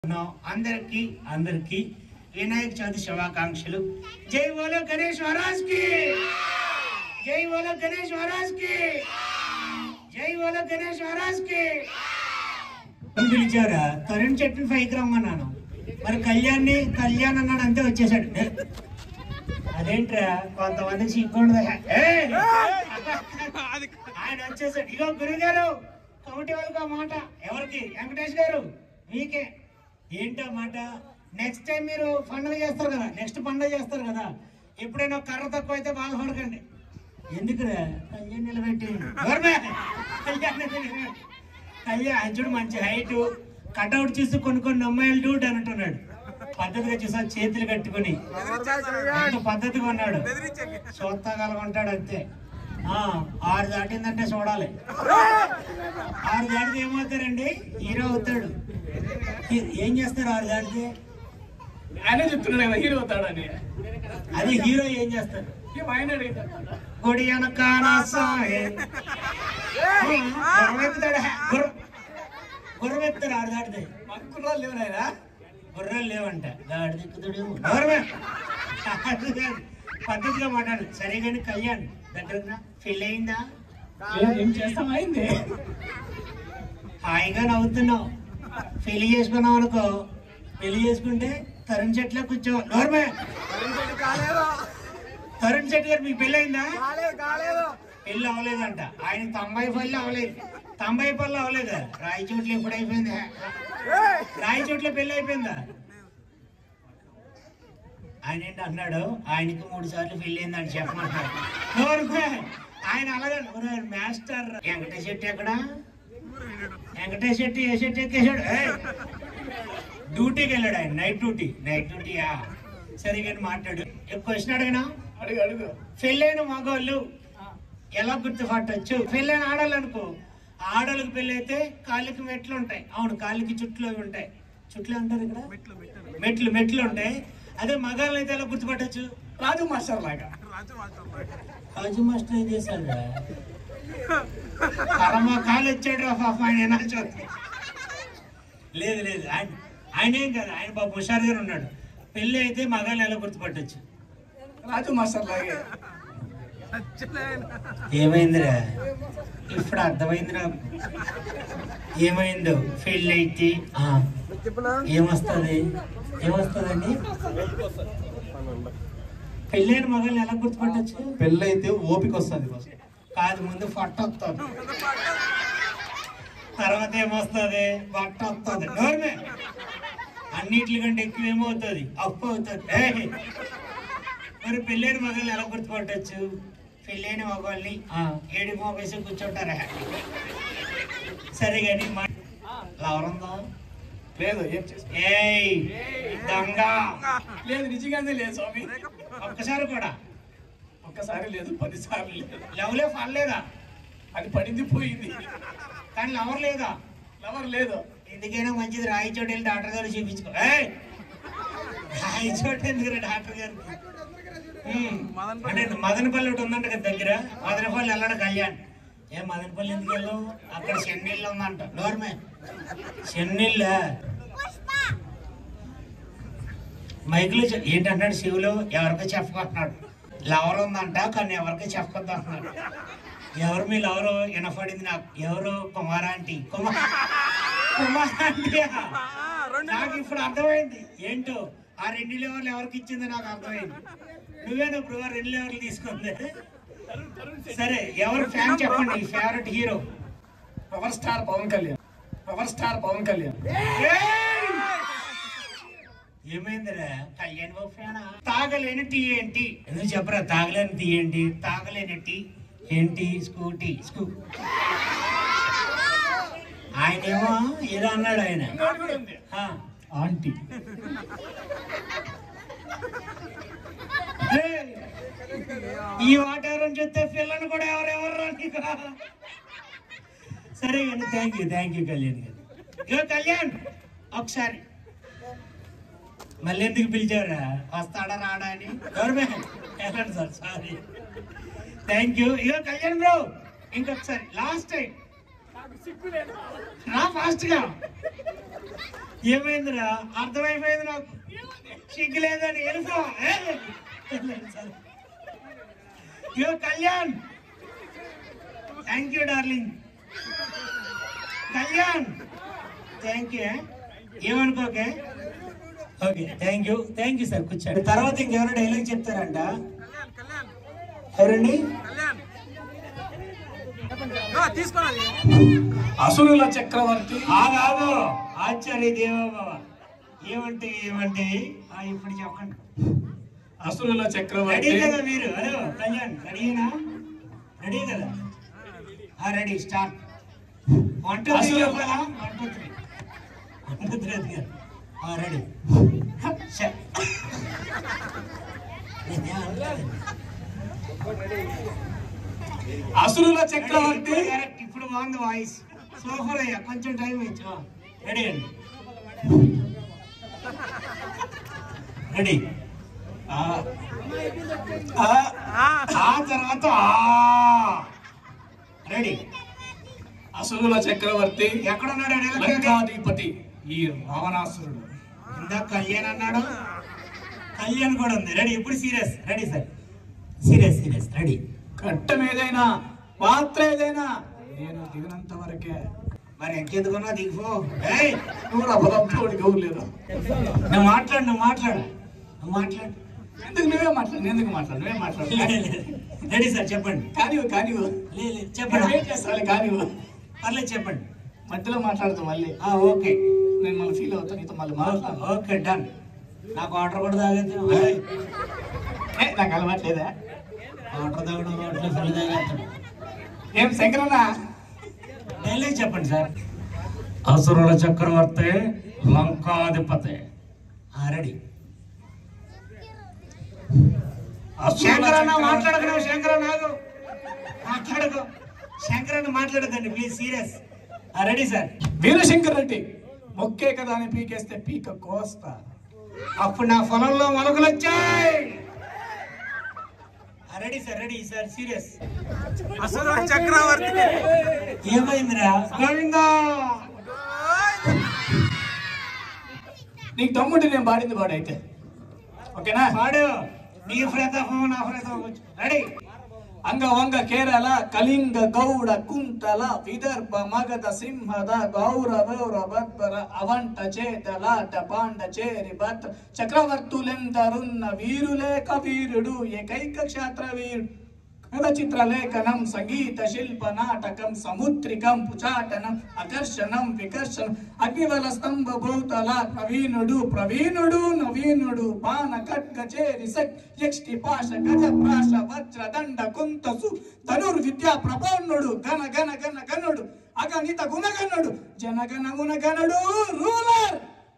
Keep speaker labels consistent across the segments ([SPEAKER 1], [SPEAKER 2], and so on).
[SPEAKER 1] అందరికి అందరికి వినాయక చవితి శుభాకాంక్షలు. జై బోలో గణేష్ మహారాజ్ కి, జై బోలో గణేష్ మహారాజ్ కి, జై బోలో గణేష్ మహారాజ్ కి. పిలిచారా? తరుణ్ చెట్టు పైకి రమ్మన్నాను. మరి కళ్యాణ్ అన్నాడు, అంతే వచ్చేసాడు. అదేంట్రా కొంతమందికి సిగ్గుండదు. ఆయన వచ్చేసాడు. ఇగో గురుగారు కమిటీ వాళ్ళకి మాట. ఎవరికి? వెంకటేష్ గారు మీకే. ఏంటో మాట, నెక్స్ట్ టైం మీరు పండుగ చేస్తారు కదా, నెక్స్ట్ పండుగ చేస్తారు కదా, ఎప్పుడైనా కర్ర తక్కువ అయితే బాధపడకండి. ఎందుకురా? కళ్యాణ్ నిలబెట్టి కళ్యాణ్ చూడు, మంచి హైట్, కట్అవుట్ చూసి కొన్ని అమ్మాయిలు డూట్ అని అంటున్నాడు. పద్ధతిగా చూసా, చేతులు కట్టుకుని అంత పద్ధతిగా ఉన్నాడు. చూస్తాగలగుంటాడు అంతే. 6 దాటిందంటే చూడాలి. 6 దాటితే ఏమవుతారండి? హీరో అవుతాడు. ఏం చేస్తారు 6 దాటితే?
[SPEAKER 2] ఆయన చెప్తున్నాడు కదా హీరో అవుతాడని.
[SPEAKER 1] అది హీరో ఏం చేస్తారు? గుడి గుర్రెత్తాడు 6 దాటితే.
[SPEAKER 2] గుర్రాలు లేవు నాయనా,
[SPEAKER 1] గుర్రాలు లేవంట. గాడి దిక్కుతాడు. పద్ధతిగా మాట్లాడు. సరే కానీ కళ్యాణ్ దగ్గర ఫీల్ అయిందా?
[SPEAKER 2] ఏం చేస్తాం, అయింది.
[SPEAKER 1] హాయిగా నవ్వుతున్నావు. పెళ్లి చేసుకున్నావు అనుకో, పెళ్లి చేసుకుంటే తరుణ్ చెట్లో కూర్చో. నోర్మే, తరుణ్ చెట్టు గారు మీకు పెళ్లి అయిందా? పెళ్లి అవ్వలేదంట. ఆయన 90 పళ్ళు అవ్వలేదు. 90 పళ్ళు అవ్వలేదు. రాయచోట్లో ఎప్పుడు అయిపోయింది? రాయచోట్లో పెళ్లి అయిపోయిందా? ఆయన ఏంటి అన్నాడు, ఆయనకి 3 సార్లు పెళ్లి అయిందని చెప్పమంటాడు. ఆయన అలాగే మాస్టర్. వెంకటేష్ శెట్టి ఎక్కడ? వెంకటేష్ శెట్టి ఏ శెట్టి ఎక్కేసాడు? డ్యూటీకి వెళ్ళాడు ఆయన. నైట్ డ్యూటీయా? సరిగా మాట్లాడు. క్వశ్చన్ అడిగినా?
[SPEAKER 2] అడుగు.
[SPEAKER 1] పెళ్ళైన మగవాళ్ళు ఎలా గుర్తుపట్టచ్చు? పెళ్ళైన ఆడాలనుకో, ఆడోళ్ళకి పెళ్ళి అయితే కాళ్ళకి మెట్లు ఉంటాయి. అవును, కాళ్ళకి చుట్లు అవి ఉంటాయి. చుట్లు అంటారు ఇక్కడ, మెట్లు ఉంటాయి. అదే మగాళ్ళని అయితే ఎలా గుర్తుపట్టచ్చు?
[SPEAKER 2] రాజు మాస్టర్ లాగా.
[SPEAKER 1] రాజు మాస్టర్ ఏం చేశాడు? పరమా కాలు వచ్చాడు పాప. ఆయన లేదు ఆయన ఏం కాదు. ఆయన బాబు హుషారు గారు ఉన్నాడు. పెళ్ళి అయితే మగాళ్ళని ఎలా గుర్తుపట్టచ్చు?
[SPEAKER 2] రాజు మాస్టర్ లాగే.
[SPEAKER 1] ఏమైందిరా? ఇప్పుడు అర్థమైందిరా ఏమైందో. పెళ్ళి అయితే ఏమొస్తుందండి? పెళ్ళైన మగాళ్ళని ఎలా గుర్తుపట్టచ్చు?
[SPEAKER 2] పెళ్ళి అయితే ఓపిక వస్తుంది.
[SPEAKER 1] కాదు, ముందు పొట్ట వస్తుంది, తర్వాత ఏమొస్తుంది? బట్ట వస్తుంది. నోర్మే, అన్నిటికంటే ఎక్కువ ఏమవుతుంది? అప్పు అవుతుంది. మరి పెళ్ళైన మగాళ్ళని ఎలా గుర్తుపట్టచ్చు? పెళ్ళైన మగవాళ్ళని ఏడు మోగేసి కూర్చుంటారా? సరే కానీ ఎవరుందా?
[SPEAKER 2] లేదు.
[SPEAKER 1] దొంగ
[SPEAKER 2] లేదు, నిజంగానే లేదు స్వామి.
[SPEAKER 1] ఒక్కసారి కూడా?
[SPEAKER 2] ఒక్కసారి లేదు, 10 సార్లు లేదు.
[SPEAKER 1] లవ్లే పడలేదా?
[SPEAKER 2] అది పడింది పోయింది,
[SPEAKER 1] కానీ లవర్ లేదా?
[SPEAKER 2] లవర్ లేదు.
[SPEAKER 1] ఎందుకైనా మంచిది రాయచోటు వెళ్ళి డాక్టర్ గారు చూపించుకో. రాయచోటు ఎందుకు డాక్టర్ గారికి? అంటే మదనపల్లి ఒకటి ఉందంట కదా దగ్గర. మదనపల్లి వెళ్ళాడు కళ్యాణ్. మదనపల్లి ఎందుకు వెళ్ళావు? అక్కడ చెన్నీళ్ళు ఉందంట. నోర్మే, చెన్నీళ్ళ మైకులు ఏంటంటాడు శివులు? ఎవరికో చెప్పకుంటున్నాడు. లవర్ ఉందంట, కానీ ఎవరికో చెప్పొద్దు అంటున్నాడు. ఎవరు మీ లవరు? వినపడింది నాకు. ఎవరు? కుమారాంటీ. కుమారాంటీ నాకు ఇప్పుడు అర్థమైంది. ఏంటో ఆ 2 లెవర్లు ఎవరికి ఇచ్చిందో నాకు అర్థమైంది. నువ్వేనా ఇప్పుడు 2 లెవర్లు తీసుకుంది? సరే, ఎవరు ఫ్యాన్ చెప్పండి, favourite hero?
[SPEAKER 2] Power star Pawan Kalyan.
[SPEAKER 1] ఏమైందిరా? కళ్యాణ్ బాబు ఫ్యానా? తాగలేని టీ ఏంటి? ఎందుకు చెప్పరా? తాగలేని టీ ఏంటి? తాగలేని టీ ఏంటి? స్కూటీ. ఆయనేమో ఏదో అన్నాడు. ఆయన
[SPEAKER 2] ఆంటీ.
[SPEAKER 1] ఈ వాటారం చూస్తే పిల్లని కూడా ఎవరెవరు నీకు. సరే కానీ థ్యాంక్ యూ కళ్యాణ్ గారు. ఇగో కళ్యాణ్, ఒకసారి మళ్ళీ ఎందుకు పిలిచారా? వస్తాడా రాడా అని? వెళ్ళండి సార్, సారీ. Thank you. ఇగో కళ్యాణ్ బ్రో, ఇంకొకసారి లాస్ట్ టైం రా ఫాస్ట్ గా. ఏమైందిరా? అర్థమైపోయింది నాకు. సిగ్గు లేదని తెలుసా? Kalyan, thank you darling. Kalyan, thank you. ఏమనుకోకే. Okay, thank you sir. కూర్చోండి. తర్వాత ఇంకెవరో డైలాగ్ చెప్తారంట. ఎవరండి?
[SPEAKER 2] అసురుల చక్రవర్తి.
[SPEAKER 1] కాదు, ఆచార్య దేవోభవ. ఏమంటే ఇప్పుడు చెప్పండి.
[SPEAKER 2] అసురుల చక్రవర్తి.
[SPEAKER 1] రెడీ కదా మీరు? హలో కళ్యాణ్, రెడీనా? రెడీ కదా? రెడీ. స్టార్ట్. 1 2 3 చెప్పాలా? 1 2 3 రెడీ.
[SPEAKER 2] అసురుల చక్రవర్తి.
[SPEAKER 1] ఇప్పుడు బాగుంది వాయిస్. సూపర్ అయ్యా, కొంచెం టైం ఇచ్చు. రెడీ అండి. రెడీ. ఆ తర్వాత రెడీ.
[SPEAKER 2] అసురుల చక్రవర్తి.
[SPEAKER 1] ఎక్కడున్నాడు?
[SPEAKER 2] లంకాధిపతి ఈ రావణాసురుడు.
[SPEAKER 1] ఇందాక కళ్యాణ్ అన్నాడు. కళ్యాణ్ కూడా ఉంది. రెడీ. ఇప్పుడు serious. Ready sir. Serious. Ready.
[SPEAKER 2] ఘట్టం ఏదైనా, పాత్ర ఏదైనా నేను దిగినంత వరకే.
[SPEAKER 1] మరి ఎంకెందుకున్నా దిగిపో.
[SPEAKER 2] నువ్వు అబద్ధం గౌరలేదు.
[SPEAKER 1] నువ్వు మాట్లాడు.
[SPEAKER 2] ఎందుకు నువ్వే మాట్లాడు? ఎందుకు మాట్లాడు? నువ్వే మాట్లాడు.
[SPEAKER 1] రెడీ సార్, చెప్పండి.
[SPEAKER 2] కానివ్వు.
[SPEAKER 1] చెప్పండి.
[SPEAKER 2] వెయిట్ చేస్తాను. కానివ్వు.
[SPEAKER 1] పర్లేదు, చెప్పండి.
[SPEAKER 2] మధ్యలో మాట్లాడుతాం మళ్ళీ.
[SPEAKER 1] ఓకే,
[SPEAKER 2] నేను మళ్ళీ ఫీల్ అవుతాను నీతో మళ్ళీ మాట్లాడు.
[SPEAKER 1] Okay, done. నాకు ఆర్డర్ కూడా తాగేది.
[SPEAKER 2] నాకు అలవాట్లేదా
[SPEAKER 1] ఆర్డర్ తాగడం? అట్లా ఫుల్ తాగేస్తాను.
[SPEAKER 2] ఏం శంకరన్న?
[SPEAKER 1] డైలాగ్ చెప్పండి సార్. అసురుల చక్రవర్తి, లంకాధిపతి. రెడీ. శంకరన్న మాట్లాడకు. శంకరన్న మాట్లాడదండి please. Serious. Ready sir.
[SPEAKER 2] Veerashankar Reddy. మొక్కే కదా అని పీకేస్తే పీక కోస్తా.
[SPEAKER 1] అప్పుడు నా పొలంలో మొలకలు వచ్చాయి. Ready sir. సీరియస్.
[SPEAKER 3] అసురుల చక్రవర్తి.
[SPEAKER 1] ఏమైందిరా? గోవిందా,
[SPEAKER 2] నీకు తమ్ముడి నేను పాడింది పాడైతే ఓకేనా?
[SPEAKER 1] పాడు. నీ ప్రతాపం నా ప్రతాపం. రెడీ.
[SPEAKER 2] అంగవంగ కేరళ కళింగ గౌడ కుంతల విదర్భ మగధ సింహద గౌరవ బద్బర అవంట చేతలాట పాండ చేరి భద్ర చక్రవర్తులెందరున్న వీరులేక వీరుడు ఏకైక క్షేత్ర వీరుడు. చిత్రలేఖనం సంగీత శిల్ప నాటకం సముద్రికం పుచాటనం ఆకర్షణం వికర్షణం అగ్నివల స్తంభ భూతల ప్రవీణుడు నవీనుడు బాణ ఖడ్గ చేరి యక్షి పాశ గజ ప్రాశ వజ్ర దండ కుంతసు ధనుర్విద్యా ప్రపన్నుడు గణ గణ గణ గణుడు అగణిత గుణగణుడు జనగణ గుణగణుడు రూలర్.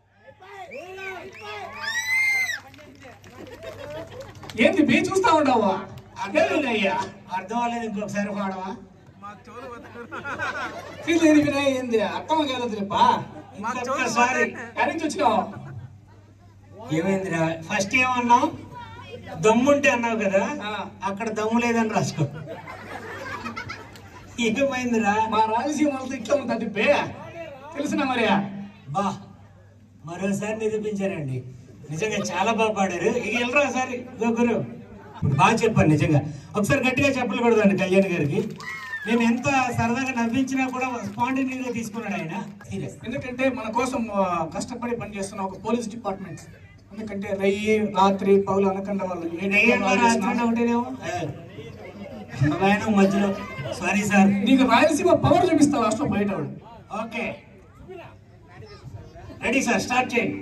[SPEAKER 2] ఏంది బీ చూస్తా ఉంటావా?
[SPEAKER 1] అయ్యా, అర్థం అవ్వలేదు. ఇంకొకసారి పాడవా?
[SPEAKER 2] ఏంది అర్థం కాలేదులేపా.
[SPEAKER 1] ఇంకొకసారి.
[SPEAKER 2] ఎక్కడి వచ్చినావు?
[SPEAKER 1] ఏమైందిరా? ఫస్ట్ ఏమన్నావు? దమ్ముంటే అన్నావు కదా, అక్కడ దమ్ము లేదని రాసుకో. ఏమైందిరా?
[SPEAKER 2] మా రాయలసీమలతో ఇట్లా ఉంటుంది బే, తెలిసిన మరి.
[SPEAKER 1] బా, మరోసారి నిరూపించారండి. నిజంగా చాలా బాగా పాడారు. ఇక వెళ్ళరా ఒకసారి. గురు బాగా చెప్పాను నిజంగా. ఒకసారి గట్టిగా చెప్పకూడదండి కళ్యాణ్ గారికి. నేను ఎంత సరదాగా నవ్వించినా కూడా స్పాంటేనియస్గా తీసుకున్నాడు ఆయన. సీరియస్.
[SPEAKER 2] ఎందుకంటే మన కోసం కష్టపడి పనిచేస్తున్న ఒక పోలీస్ డిపార్ట్మెంట్. ఎందుకంటే రయ్యి రాత్రి పౌలు అనకుండా వాళ్ళు
[SPEAKER 1] ఒకటేనేమో మధ్యలో. Sorry sir.
[SPEAKER 2] నీకు రాయలసీమ పవర్ చూపిస్తా లాస్ట్ లో బయట.
[SPEAKER 1] Okay, ready sir. స్టార్ట్ చేయండి.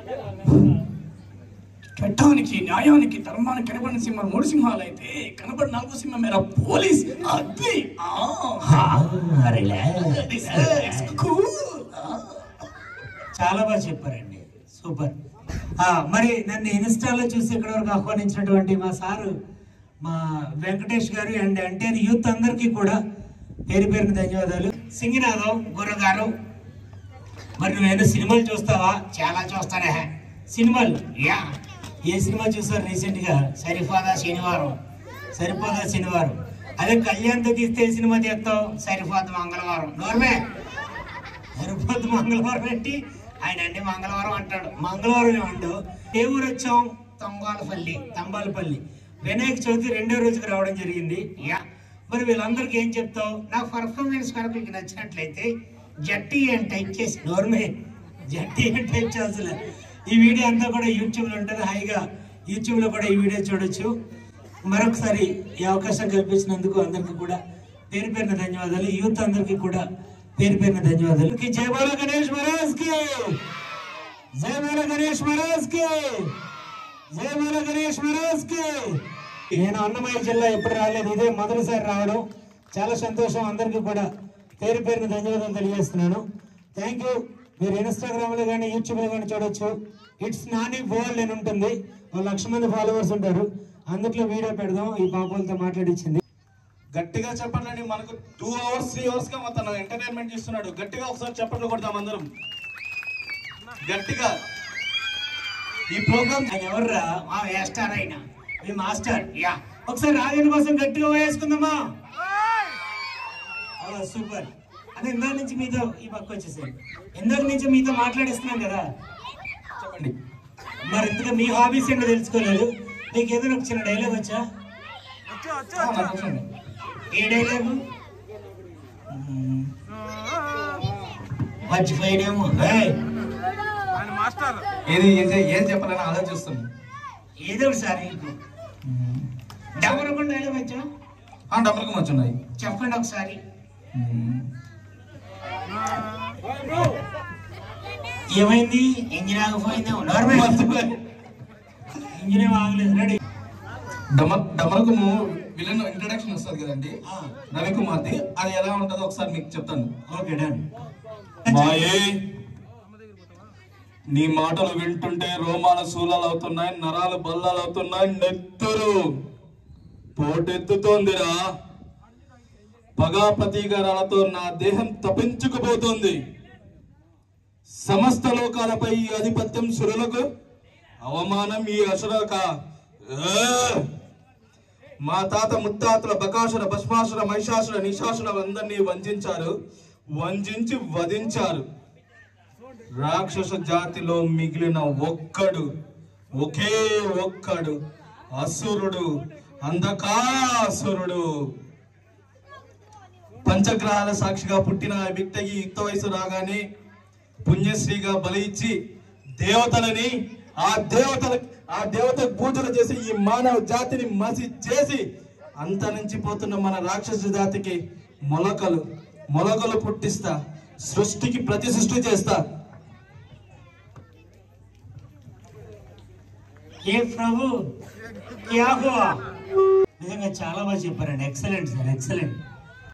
[SPEAKER 2] చట్టానికి న్యాయానికి ధర్మానికి కనబడిన సింహం 3 సింహాలు అయితే కనబడి 4వ సింహం మేర పోలీస్. అది
[SPEAKER 1] చాలా బాగా చెప్పారండి. సూపర్. మరి నన్ను ఇన్స్టాలో చూసి ఇక్కడ వరకు ఆహ్వానించినటువంటి మా సారు, మా వెంకటేష్ గారు అండ్ ఎంటైర్ యూత్ అందరికీ కూడా పేరు పేరున ధన్యవాదాలు. సింగినాథం గురుగారు, మరి నువ్వేదో సినిమాలు చూస్తావా? చాలా చూస్తానే సినిమాలు. ఏ సినిమా చూసారు రీసెంట్ గా? సరిపోదా శనివారం. అదే కళ్యాణ్తో తీస్తే సినిమా తీస్తావు సరిపోద్ది మంగళవారం నోర్మే సరిపోద్ది మంగళవారం పెట్టి ఆయన అన్ని మంగళవారం అంటాడు. మంగళవారం ఏమంటావు? ఏ ఊరు వచ్చాం? తంబాలపల్లి. వినాయక చవితి 2వ రోజుకి రావడం జరిగింది. మరి వీళ్ళందరికీ ఏం చెప్తావు? నా పర్ఫార్మెన్స్ కనుక మీకు నచ్చినట్లయితే జట్టి అని టైప్ చేసి నోర్మే జట్టి అని టైప్ చేస్తలే. ఈ వీడియో అంతా కూడా యూట్యూబ్లో ఉంటుంది. హాయిగా యూట్యూబ్లో కూడా ఈ వీడియో చూడొచ్చు. మరొకసారి ఈ అవకాశం కల్పించినందుకు అందరికీ కూడా పేరు పేరున ధన్యవాదాలు. యూత్ అందరికీ కూడా పేరు పేరున ధన్యవాదాలు. జై బోలో గణేష్ మహారాజ్ కి, జై బోలో గణేష్ మహారాజ్ కి, జై బోలో గణేష్ మహారాజ్ కి. నేను అన్నమయ్య జిల్లా ఎప్పుడు రాలేదు, ఇదే మొదటిసారి రావడం. చాలా సంతోషం. అందరికీ కూడా పేరు పేరున ధన్యవాదాలు తెలియజేస్తున్నాను. Thank you. మీరు ఇన్స్టాగ్రామ్లో కానీ యూట్యూబ్లో కానీ చూడొచ్చు. ఇట్స్ నాని వరల్డ్ అని ఉంటుంది. 1,00,000 మంది ఫాలోవర్స్ ఉంటారు. అందుట్లో వీడియో పెడదాం. ఈ పాపలతో మాట్లాడించింది.
[SPEAKER 3] గట్టిగా చెప్పండి. మనకు 2 hours 3 hours గా తను ఎంటర్టైన్మెంట్ ఇస్తున్నాడు. గట్టిగా ఒకసారి చెప్పట్లు కొడతాం అందరం గట్టిగా. ఈ ప్రోగ్రామ్
[SPEAKER 1] ఆయన ఎవర్రా? మా వేస్టార్ అయినా మీ మాస్టర్. ఒకసారి రాజన్ కోసం గట్టిగా వేసుకుందామా? సూపర్. అదే ఇందాక నుంచి మీతో ఈ పక్క వచ్చేసాడు. ఇందాక నుంచి మీతో మాట్లాడిస్తున్నాం కదా.
[SPEAKER 3] చెప్పండి.
[SPEAKER 1] మరి ఇంతగా మీ హాబీస్ ఏంటో తెలుసుకోలేదు. మీకు ఏదైనా ఒక చిన్న డైలాగ్ వచ్చా? ఏ డైలాగు? మర్చిపోయాడేమో.
[SPEAKER 3] ఏం చెప్పాలని ఆలోచిస్తాను.
[SPEAKER 1] ఏదో ఒకసారి డబ్బులు డైలాగ్ వచ్చా?
[SPEAKER 3] డబ్బులకు వచ్చున్నాయి.
[SPEAKER 1] చెప్పండి ఒకసారి. ఏమైంది? ఇంజిన్ ఆగిపోయింది. ఇంజిన్ ఆగలేదు. రెడీ.
[SPEAKER 3] డమరకు విలన్ ఇంట్రడక్షన్ వస్తుంది కదండి రవికుమార్ది. అది ఎలా ఉంటుందో ఒకసారి మీకు చెప్తాను.
[SPEAKER 1] Okay done.
[SPEAKER 3] మాయే, నీ మాటలు వింటుంటే రోమాల శూలాలు అవుతున్నాయి, నరాలు బల్లాలు అవుతున్నాయి, నెత్తురు పోటెత్తుతోందిరా. పగా ప్రతీకారాలతో నా దేహం తప్పించుకుపోతుంది. సమస్త లోకాలపై ఈ ఆధిపత్యం సురులకు, అవమానం ఈ అసురక. మా తాత ముత్తాతల బకాసుర, భస్మాసుర, మహిషాసుర, నిశాసురందరినీ వంచించి వధించారు. రాక్షస జాతిలో మిగిలిన ఒకే ఒక్కడు అసురుడు, అంధకాసురుడు. పంచగ్రహాల సాక్షిగా పుట్టిన ఆ వ్యక్తికి యుక్త వయసు రాగానే పుణ్యశ్రీగా బలి ఇచ్చి దేవతలని ఆ దేవత పూజలు చేసి ఈ మానవ జాతిని మసి చేసి అంతరించిపోతున్న మన రాక్షస జాతికి మొలకలు పుట్టిస్తా, సృష్టికి ప్రతి సృష్టి చేస్తా.
[SPEAKER 1] ఏ ప్రభు నిజంగా చాలా బాగా చెప్పారండి. Excellent sir, excellent.